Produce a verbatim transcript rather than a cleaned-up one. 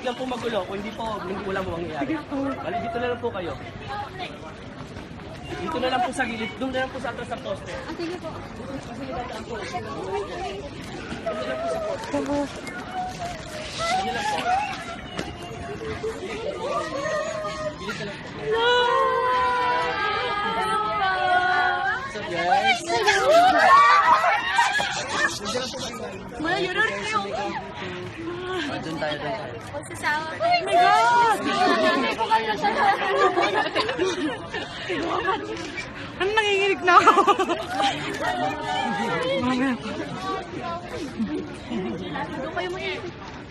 lang po magulo. Kung hindi po, hindi wala po mangyayari. Bali, dito na lang po kayo. Dito na lang po sa gilid. Doon na lang po sa atas sa poste. Ah, sige po. Kasi nilataan po. Dito lang po sa poste. Dito lang po. Gilid na lang po. So guys. Wala yun rin kayo. Ah, doon tayo, doon tayo. Magsasama ko. Oh my God! Hindi ko kayo siya. Ano, nanginginig na ako? Doon kayo mo